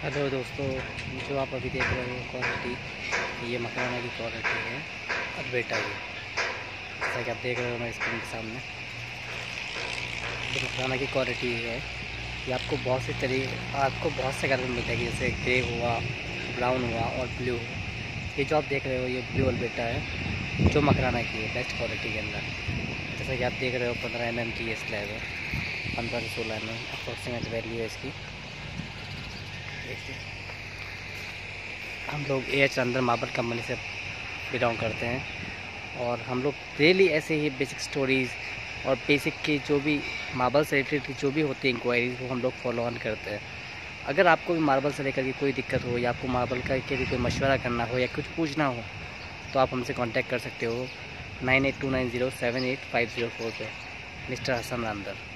Hello दोस्तों, जो आप अभी देख रहे हो क्वालिटी, ये मकराना की क्वालिटी है अल्बेटा की। जैसा कि आप देख रहे हो मेरे स्क्रीन के सामने, जो मकराना की क्वालिटी है ये आपको बहुत से कलर में मिल जाएगी, जैसे ग्रे हुआ, ब्राउन हुआ और ब्लू। ये जो आप देख रहे हो ये ब्लू अल्बेटा है जो मकराना की है बेस्ट क्वालिटी के अंदर। जैसा कि आप देख रहे हो 15 mm की ये स्लैब है, 15 से 16 mm अप्रोक्सीमेट वैल्यू है इसकी। देखिए, हम लोग एच अंदर मार्बल कंपनी से बिलोंग करते हैं और हम लोग डेली ऐसे ही बेसिक स्टोरीज़ और बेसिक की जो भी मार्बल से रिलेटेड जो भी होती है इंक्वायरीज वो हम लोग फॉलो ऑन करते हैं। अगर आपको भी मार्बल से लेकर के कोई दिक्कत हो या आपको मार्बल का के लिए कोई मशवरा करना हो या कुछ पूछना हो तो आप हमसे कांटेक्ट कर सकते हो 9829078504 पे। मिस्टर हसन अंदर।